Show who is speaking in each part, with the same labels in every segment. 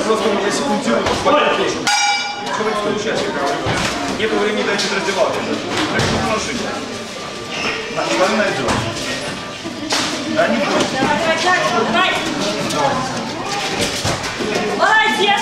Speaker 1: просто меня секундируют, понятно. Нет времени дать раздевалки. Так что положить. Что не найдет? Да, не будет.
Speaker 2: Давай. Молодец.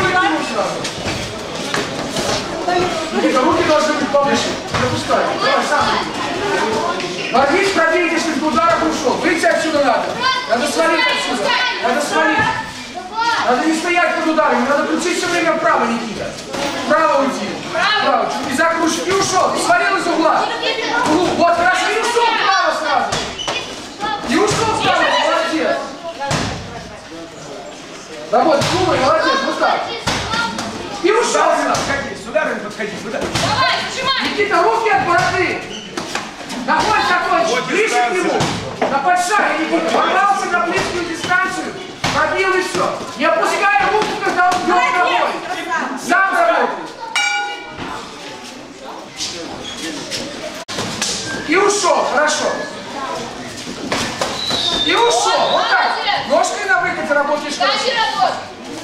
Speaker 3: Никита, руки должны быть повыше. Запускай. Давай, сам. Ворвись, пробей, если в ударах ушел. Выйти отсюда надо. Надо свалить отсюда. Надо свалить. Надо не стоять под ударами. Надо включить все время вправо, Никита. Вправо уйти. Вправо. Чуть не закружишь. И ушел. Ты свалил из угла. Вот, хорошо. И ушел вправо сразу. И ушел вправо. Молодец. Работай, думай, молодец. Вот так. И ушел сразу.
Speaker 1: Сюда подходи, сюда.
Speaker 2: Давай, сжимай.
Speaker 3: Никита, руки от бороды. Находь закончить, ближе к нему. На подшаге, Никита. Ворвался на близкую дистанцию. Пробил и все. Не опускай руку, когда он бьет ногой. Сам работай. И ушел, хорошо. И ушел. Вот так. Ножкой на выкате работаешь.
Speaker 2: Дальше работай.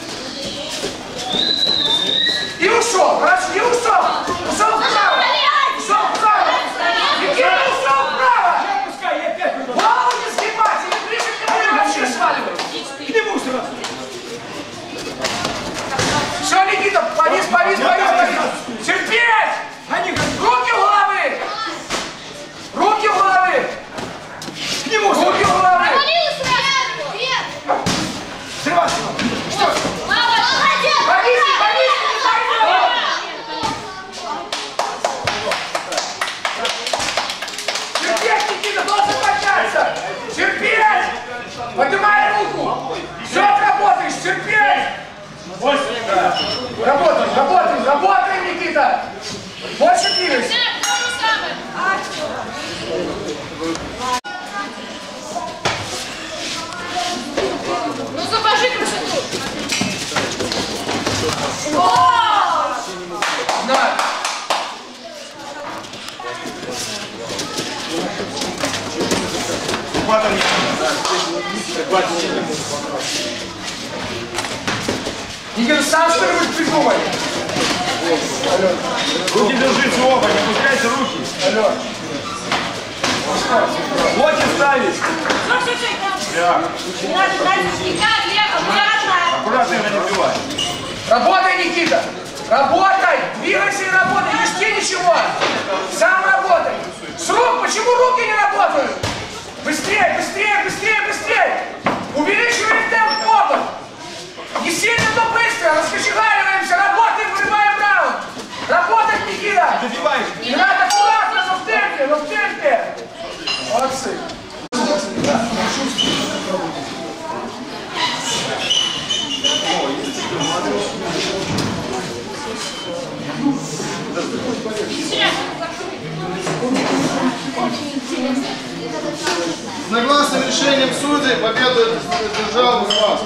Speaker 3: И ушел, хорошо. И ушел. Ушел вправо. Ушел вправо. Никита, ушел вправо.
Speaker 1: Пускай, я опять буду.
Speaker 3: Голову не сгибать. Или ближе к нему, или вообще сваливай.
Speaker 1: К нему сразу.
Speaker 3: Все, Никита, повис. Терпеть! Руки у головы! Руки у головы!
Speaker 1: К нему сразу.
Speaker 3: Руки у головы!
Speaker 2: Провалилась сразу. Вверх.
Speaker 1: Срывайся. Что?
Speaker 2: Молодец.
Speaker 3: Повис! Терпеть, Никита, должен подняться! Терпеть! Поднимай руку! Все, работаешь, терпеть! Работаем, Никита! Больше двигайся!
Speaker 2: То же самое. Ну, запаши красоту.
Speaker 3: На!
Speaker 1: Хватом не
Speaker 3: Никита, сам что-нибудь придумай!
Speaker 1: руки держите оба, не опускайте руки.
Speaker 3: Алло!
Speaker 1: Локи ставить.
Speaker 2: Все. Не надо дальше. Никак, лево, аккуратно.
Speaker 1: Аккуратно его не бивай.
Speaker 3: Работай, Никита! Работай! Двигайся и работай! Не жди ничего! Сам работай! С рук! Почему руки не работают? Быстрее! Увеличиваем темп опыт! Не сильно, но быстро! Раскочегариваемся! Работаем, вырываем раунд! Работать, Никита!
Speaker 1: Добиваешь.
Speaker 3: Не надо аккуратно, но в темпе! Молодцы!
Speaker 4: Согласно решениям судей, победу одержал Муслав.